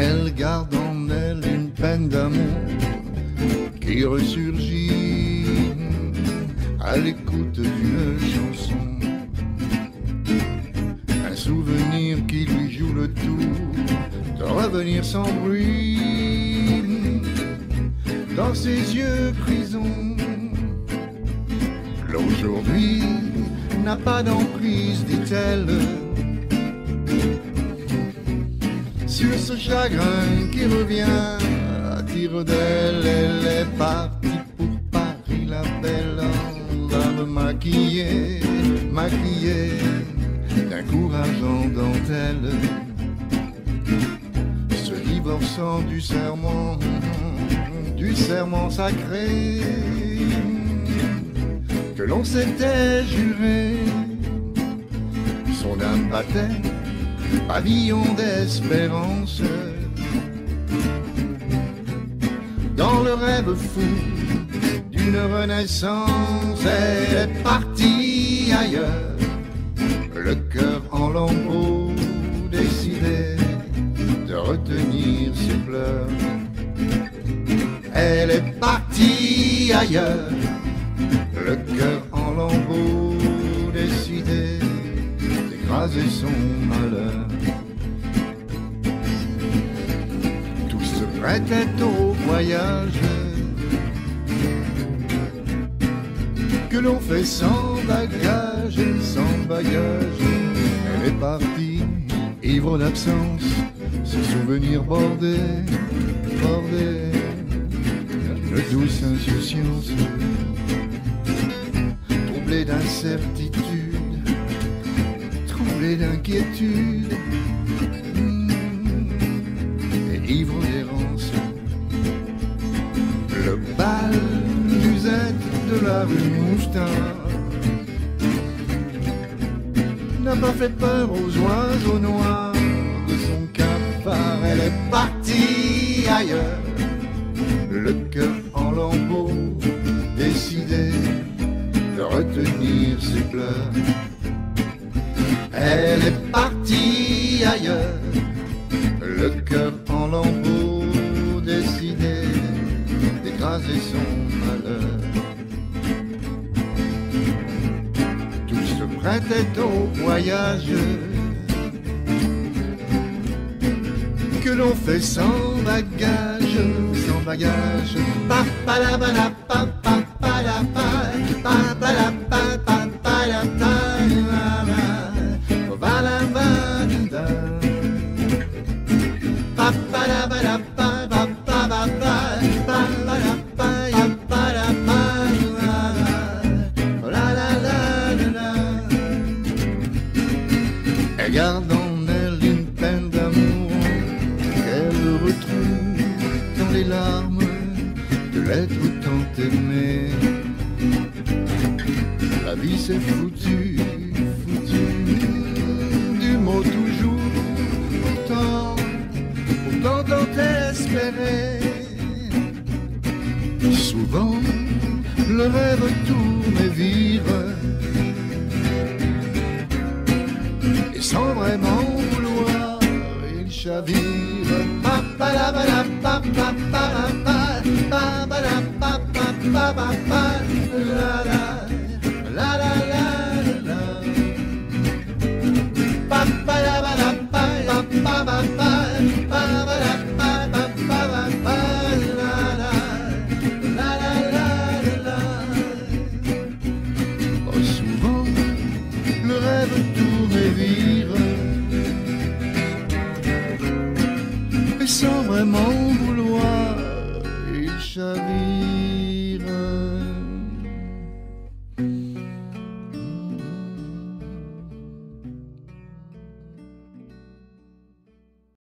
Elle garde en elle une peine d'amour qui ressurgit à l'écoute d'une chanson. Un souvenir qui lui joue le tour de revenir sans bruit dans ses yeux prisons. L'aujourd'hui n'a pas d'emprise, dit-elle, sur ce chagrin qui revient à tire d'aile. Elle est partie pour Paris, la belle dame maquillée, maquillée d'un courage en dentelle, se divorçant du serment sacré que l'on s'était juré. Son âme battait, pavillon d'espérance, dans le rêve fou d'une renaissance. Elle est partie ailleurs, le cœur en lambeaux, décidé de retenir ses pleurs. Elle est partie ailleurs, le cœur en lambeaux, décidé d'écraser son malheur. Tout se prêtait au voyage que l'on fait sans bagage, sans bagage. Elle est partie, ivre d'absence, ses souvenirs bordés, bordés d'une douce insouciance, troublée d'incertitude, troublée d'inquiétude, et ivre d'errance. Le bal musette de la rue Mouffetard n'a pas fait peur aux oiseaux noirs de son cafard. Elle est partie ailleurs, le cœur en lambeaux, décidé de retenir ses pleurs. Elle est partie ailleurs, le cœur en lambeaux, décidé d'écraser son malheur. Tout se prêtait au voyage que l'on fait sans bagage, sans bagage. Pa pa la ba la pa pa pa la pa pa pa la pa pa pa la pa va la ba da pa pa la ba la pa pa pa pa pa pa la pa ya pa la pa la la la la. Elle garde en elle une peine d'amour qu'elle retrouve dans les larmes de l'être tant aimé. La vie c'est foutu, foutu, du mot toujours, pourtant tant espéré. Souvent le rêve tourne et vire, et sans vraiment vouloir il chavire. Pa pa la ba la pa pa pa la pa pa pa la pa pa pa pa pa la la.